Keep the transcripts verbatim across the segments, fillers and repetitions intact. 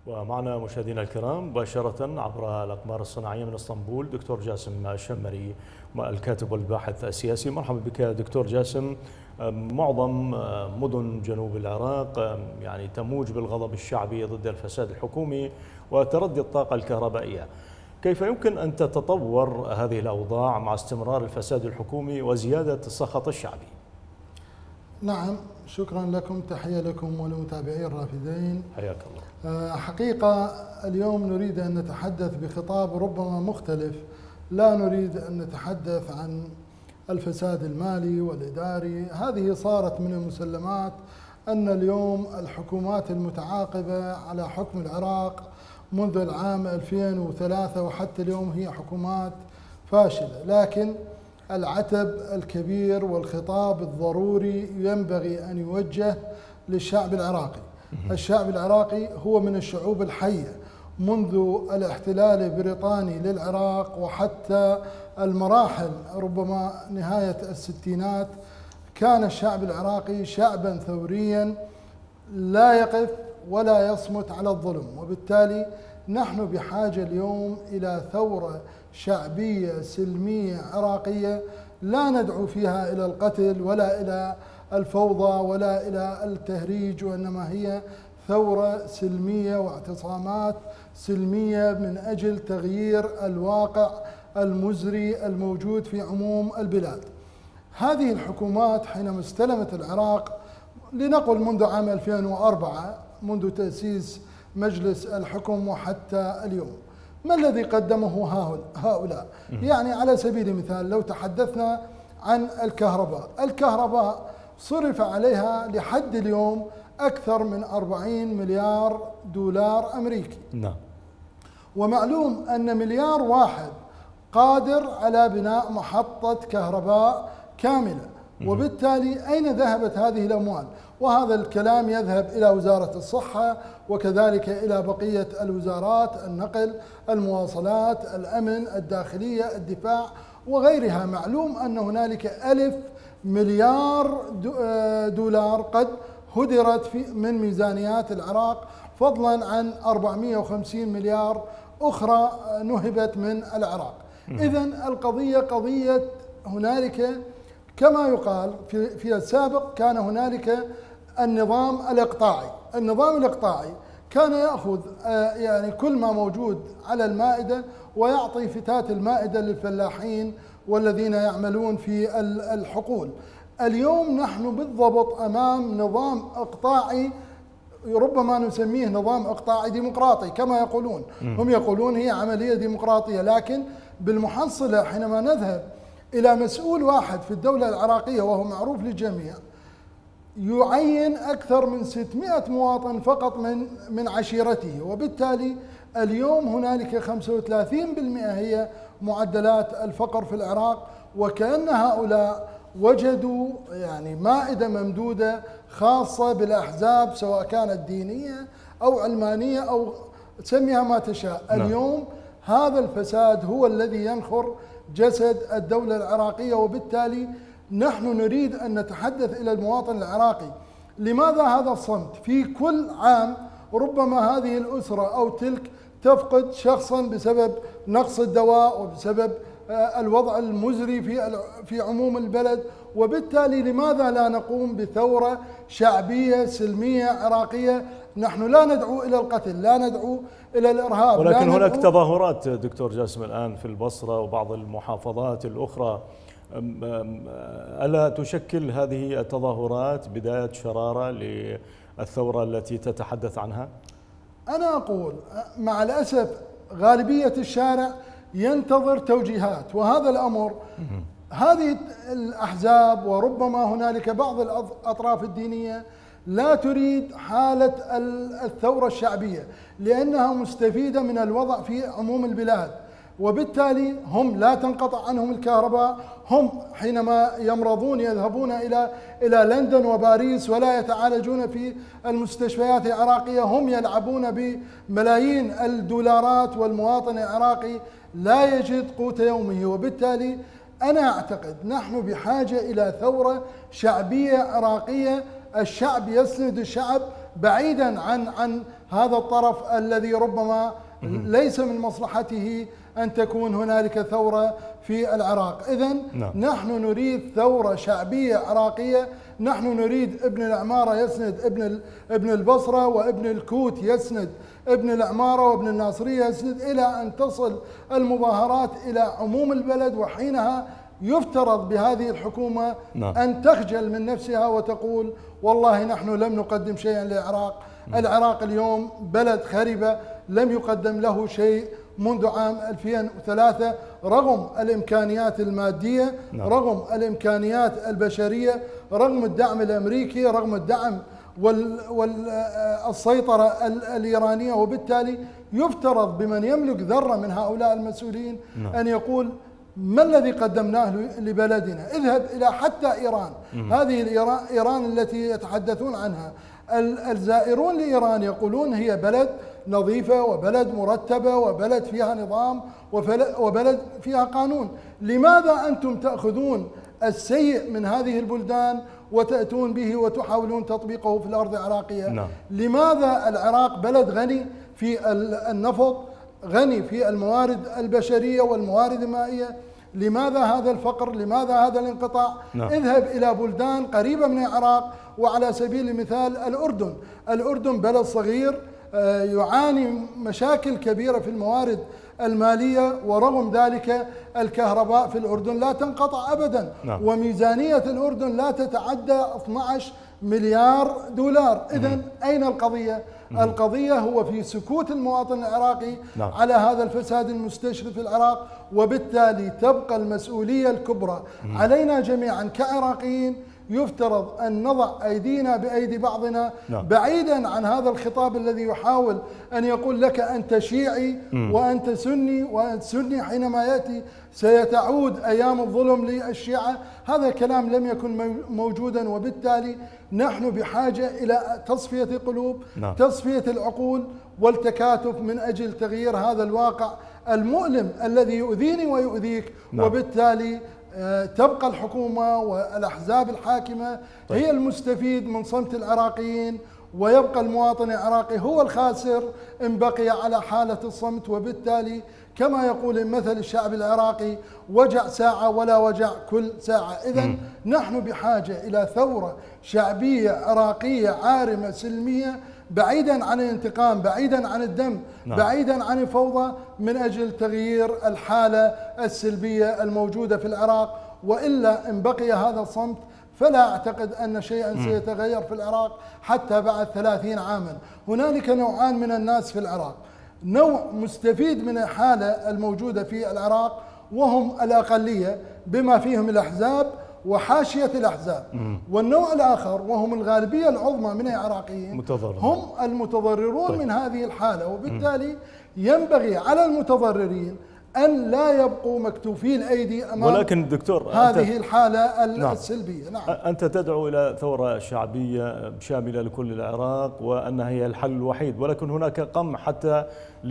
ومعنا مشاهدينا الكرام مباشرة عبر الأقمار الصناعية من اسطنبول دكتور جاسم الشمري الكاتب والباحث السياسي. مرحبا بك دكتور جاسم. معظم مدن جنوب العراق يعني تموج بالغضب الشعبي ضد الفساد الحكومي وتردي الطاقة الكهربائية. كيف يمكن أن تتطور هذه الأوضاع مع استمرار الفساد الحكومي وزيادة السخط الشعبي؟ نعم، شكرا لكم، تحية لكم ولمتابعي الرافدين. حياك الله. حقيقة اليوم نريد أن نتحدث بخطاب ربما مختلف، لا نريد أن نتحدث عن الفساد المالي والإداري. هذه صارت من المسلمات أن اليوم الحكومات المتعاقبة على حكم العراق منذ العام ألفين وثلاثة وحتى اليوم هي حكومات فاشلة، لكن العتب الكبير والخطاب الضروري ينبغي أن يوجه للشعب العراقي. الشعب العراقي هو من الشعوب الحية منذ الاحتلال البريطاني للعراق وحتى المراحل ربما نهاية الستينات. كان الشعب العراقي شعبا ثوريا لا يقف ولا يصمت على الظلم، وبالتالي نحن بحاجة اليوم إلى ثورة شعبية سلمية عراقية لا ندعو فيها إلى القتل ولا إلى الفوضى ولا إلى التهريج، وإنما هي ثورة سلمية واعتصامات سلمية من أجل تغيير الواقع المزري الموجود في عموم البلاد. هذه الحكومات حينما استلمت العراق لنقل منذ عام ألفين وأربعة، منذ تأسيس مجلس الحكم وحتى اليوم، ما الذي قدمه هؤلاء؟ يعني على سبيل المثال لو تحدثنا عن الكهرباء، الكهرباء صرف عليها لحد اليوم أكثر من أربعين مليار دولار أمريكي. نعم. ومعلوم أن مليار واحد قادر على بناء محطة كهرباء كاملة، وبالتالي أين ذهبت هذه الأموال؟ وهذا الكلام يذهب إلى وزارة الصحة وكذلك إلى بقية الوزارات، النقل، المواصلات، الأمن، الداخلية، الدفاع وغيرها. معلوم أن هنالك ألف مليار دولار قد هدرت في من ميزانيات العراق، فضلا عن أربعمئة وخمسين مليار أخرى نهبت من العراق. إذن القضية قضية هنالك كما يقال في في السابق كان هنالك النظام الإقطاعي، النظام الإقطاعي كان يأخذ يعني كل ما موجود على المائدة ويعطي فتات المائدة للفلاحين والذين يعملون في الحقول. اليوم نحن بالضبط أمام نظام إقطاعي، ربما نسميه نظام إقطاعي ديمقراطي كما يقولون. هم يقولون هي عملية ديمقراطية، لكن بالمحصلة حينما نذهب إلى مسؤول واحد في الدولة العراقية وهو معروف للجميع يعين أكثر من ستمئة مواطن فقط من من عشيرته، وبالتالي اليوم هنالك خمسة وثلاثين بالمئة هي معدلات الفقر في العراق، وكأن هؤلاء وجدوا يعني مائدة ممدودة خاصة بالأحزاب سواء كانت دينية أو علمانية أو تسميها ما تشاء. نعم. اليوم هذا الفساد هو الذي ينخر جسد الدولة العراقية، وبالتالي نحن نريد أن نتحدث إلى المواطن العراقي. لماذا هذا الصمت؟ في كل عام ربما هذه الأسرة أو تلك تفقد شخصا بسبب نقص الدواء وبسبب الوضع المزري في في عموم البلد، وبالتالي لماذا لا نقوم بثورة شعبية سلمية عراقية؟ نحن لا ندعو إلى القتل، لا ندعو إلى الإرهاب، ولكن هناك تظاهرات دكتور جاسم الآن في البصرة وبعض المحافظات الأخرى. ألا تشكل هذه التظاهرات بداية شرارة للثورة التي تتحدث عنها؟ أنا أقول مع الأسف غالبية الشارع ينتظر توجيهات، وهذا الأمر هذه الأحزاب وربما هنالك بعض الأطراف الدينية لا تريد حالة الثورة الشعبية لأنها مستفيدة من الوضع في عموم البلاد، وبالتالي هم لا تنقطع عنهم الكهرباء، هم حينما يمرضون يذهبون إلى إلى لندن وباريس ولا يتعالجون في المستشفيات العراقية، هم يلعبون بملايين الدولارات والمواطن العراقي لا يجد قوت يومه. وبالتالي أنا أعتقد نحن بحاجة إلى ثورة شعبية عراقية، الشعب يسند الشعب بعيدا عن عن هذا الطرف الذي ربما ليس من مصلحته أن تكون هنالك ثورة في العراق. إذن نعم. نحن نريد ثورة شعبية عراقية، نحن نريد ابن العمارة يسند ابن ابن البصرة، وابن الكوت يسند ابن العمارة، وابن الناصرية يسند، إلى أن تصل المظاهرات إلى عموم البلد، وحينها يفترض بهذه الحكومة نعم. أن تخجل من نفسها وتقول والله نحن لم نقدم شيئا للعراق. نعم. العراق اليوم بلد خربة لم يقدم له شيء منذ عام ألفين وثلاثة، رغم الإمكانيات المادية، نعم. رغم الإمكانيات البشرية، رغم الدعم الأمريكي، رغم الدعم والسيطرة الإيرانية. وبالتالي يفترض بمن يملك ذرة من هؤلاء المسؤولين نعم. أن يقول ما الذي قدمناه لبلدنا؟ اذهب إلى حتى إيران، مم. هذه إيران التي يتحدثون عنها الزائرون لإيران يقولون هي بلد نظيفة وبلد مرتبة وبلد فيها نظام وبلد فيها قانون. لماذا أنتم تأخذون السيء من هذه البلدان وتأتون به وتحاولون تطبيقه في الأرض العراقية؟ نعم. لماذا العراق بلد غني في النفط، غني في الموارد البشرية والموارد المائية، لماذا هذا الفقر؟ لماذا هذا الانقطاع؟ نعم. اذهب إلى بلدان قريبة من العراق، وعلى سبيل المثال الأردن. الأردن بلد صغير يعاني مشاكل كبيرة في الموارد المالية، ورغم ذلك الكهرباء في الأردن لا تنقطع أبدا. نعم. وميزانية الأردن لا تتعدى اثني عشر مليار دولار. إذن أين القضية؟ مم. القضية هو في سكوت المواطن العراقي نعم. على هذا الفساد المستشري في العراق، وبالتالي تبقى المسؤولية الكبرى مم. علينا جميعا كعراقيين. يفترض أن نضع أيدينا بأيدي بعضنا نعم. بعيدا عن هذا الخطاب الذي يحاول أن يقول لك أنت شيعي مم. وأنت سني، وأنت سني حينما يأتي سيتعود أيام الظلم للشيعة. هذا كلام لم يكن موجودا، وبالتالي نحن بحاجة إلى تصفية القلوب نعم. تصفية العقول والتكاتف من أجل تغيير هذا الواقع المؤلم الذي يؤذيني ويؤذيك نعم. وبالتالي تبقى الحكومة والأحزاب الحاكمة طيب. هي المستفيد من صمت العراقيين، ويبقى المواطن العراقي هو الخاسر إن بقي على حالة الصمت. وبالتالي كما يقول المثل الشعب العراقي وجع ساعة ولا وجع كل ساعة. إذن نحن بحاجة إلى ثورة شعبية عراقية عارمة سلمية، بعيدا عن الانتقام، بعيدا عن الدم نعم. بعيدا عن الفوضى، من أجل تغيير الحالة السلبية الموجودة في العراق. وإلا إن بقي هذا الصمت فلا أعتقد أن شيئا م. سيتغير في العراق حتى بعد ثلاثين عاما. هنالك نوعان من الناس في العراق، نوع مستفيد من الحالة الموجودة في العراق وهم الأقلية بما فيهم الأحزاب وحاشية الأحزاب، مم. والنوع الآخر وهم الغالبية العظمى من العراقيين متضرر. هم المتضررون طيب. من هذه الحالة. وبالتالي مم. ينبغي على المتضررين أن لا يبقوا مكتوفي الأيدي أمام ولكن دكتور هذه الحالة نعم. السلبية. نعم. أنت تدعو إلى ثورة شعبية شاملة لكل العراق وأنها هي الحل الوحيد، ولكن هناك قمع حتى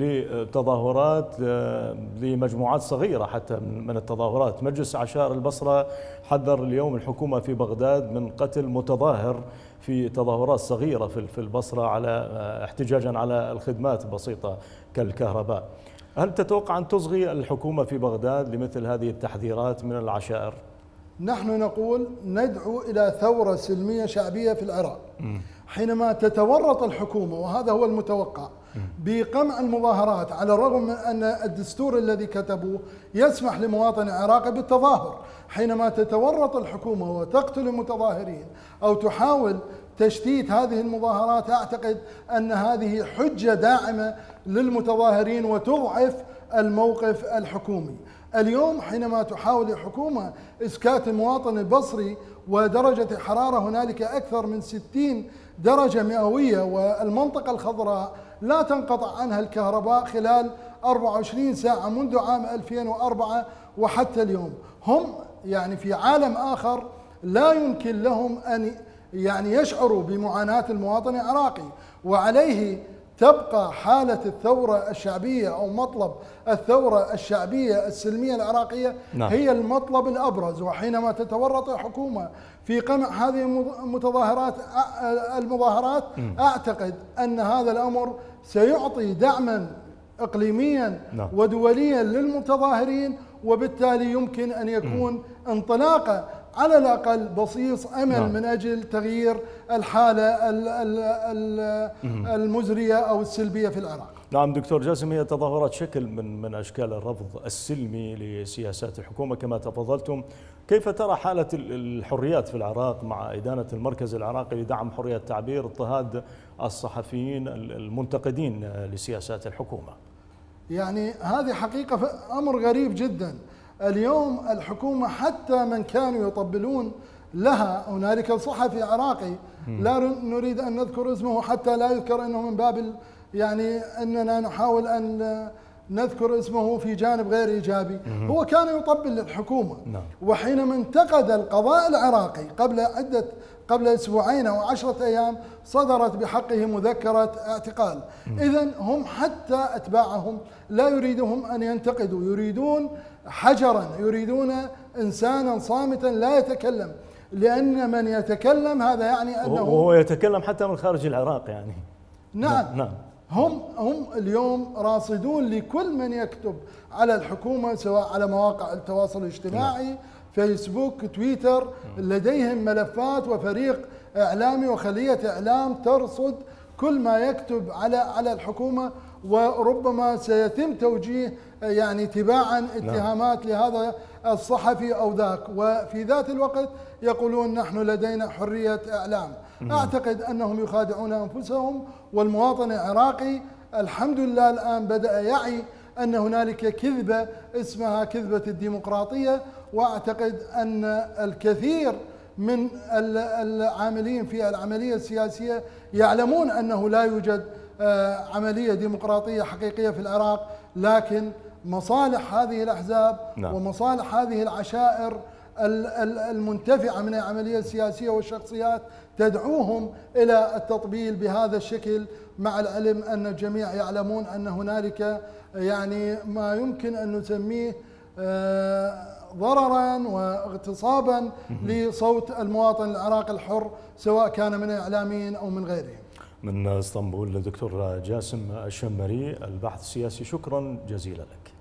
لتظاهرات لمجموعات صغيرة حتى من التظاهرات. مجلس عشائر البصرة حذر اليوم الحكومة في بغداد من قتل متظاهر في تظاهرات صغيرة في البصرة على احتجاجا على الخدمات البسيطة كالكهرباء. هل تتوقع أن تصغي الحكومة في بغداد لمثل هذه التحذيرات من العشائر؟ نحن نقول ندعو إلى ثورة سلمية شعبية في العراق. م. حينما تتورط الحكومة، وهذا هو المتوقع، بقمع المظاهرات، على الرغم من أن الدستور الذي كتبوه يسمح لمواطن العراقي بالتظاهر، حينما تتورط الحكومة وتقتل المتظاهرين أو تحاول تشتيت هذه المظاهرات، أعتقد أن هذه حجة داعمة للمتظاهرين وتضعف الموقف الحكومي. اليوم حينما تحاول الحكومة إسكات المواطن البصري ودرجة الحرارة هنالك أكثر من ستين درجة مئوية، والمنطقة الخضراء لا تنقطع عنها الكهرباء خلال أربعة وعشرين ساعة منذ عام ألفين وأربعة وحتى اليوم، هم يعني في عالم آخر لا يمكن لهم أن يعني يشعروا بمعاناة المواطن العراقي، وعليه تبقى حالة الثورة الشعبية أو مطلب الثورة الشعبية السلمية العراقية نعم. هي المطلب الأبرز. وحينما تتورط الحكومة في قمع هذه المتظاهرات المظاهرات أعتقد أن هذا الأمر سيعطي دعما إقليميا نعم. ودوليا للمتظاهرين، وبالتالي يمكن أن يكون انطلاقة على الأقل بصيص أمل نعم. من أجل تغيير الحالة المزرية أو السلبية في العراق. نعم دكتور جاسم، هي تظاهرات شكل من من أشكال الرفض السلمي لسياسات الحكومة كما تفضلتم. كيف ترى حالة الحريات في العراق مع إدانة المركز العراقي لدعم حرية التعبير، اضطهاد الصحفيين المنتقدين لسياسات الحكومة؟ يعني هذه حقيقة أمر غريب جدا. اليوم الحكومة حتى من كانوا يطبلون لها، هنالك صحفي عراقي لا نريد أن نذكر اسمه حتى لا يذكر أنه من باب يعني أننا نحاول أن نذكر اسمه في جانب غير إيجابي، هو كان يطبل للحكومة. وحينما انتقد القضاء العراقي قبل عدة قبل أسبوعين أو عشرة أيام صدرت بحقه مذكرة اعتقال. إذن هم حتى أتباعهم لا يريدهم أن ينتقدوا، يريدون حجرا، يريدون إنسانا صامتا لا يتكلم، لأن من يتكلم هذا يعني أنه هو يتكلم حتى من خارج العراق يعني. نعم, نعم. هم هم اليوم راصدون لكل من يكتب على الحكومة سواء على مواقع التواصل الاجتماعي فيسبوك تويتر، لديهم ملفات وفريق إعلامي وخلية إعلام ترصد كل ما يكتب على على الحكومة، وربما سيتم توجيه يعني تباعا اتهامات لهذا الصحفي أو ذاك، وفي ذات الوقت يقولون نحن لدينا حرية إعلام. أعتقد أنهم يخادعون أنفسهم، والمواطن العراقي الحمد لله الآن بدأ يعي أن هنالك كذبة اسمها كذبة الديمقراطية، وأعتقد أن الكثير من العاملين في العملية السياسية يعلمون أنه لا يوجد عملية ديمقراطية حقيقية في العراق، لكن مصالح هذه الأحزاب نعم. ومصالح هذه العشائر المنتفعة من العملية السياسية والشخصيات تدعوهم إلى التطبيل بهذا الشكل، مع العلم أن الجميع يعلمون أن هنالك يعني ما يمكن أن نسميه ضررا واغتصابا لصوت المواطن العراقي الحر سواء كان من الإعلاميين أو من غيرهم. من اسطنبول دكتور جاسم الشمري، الباحث السياسي، شكرا جزيلا لك.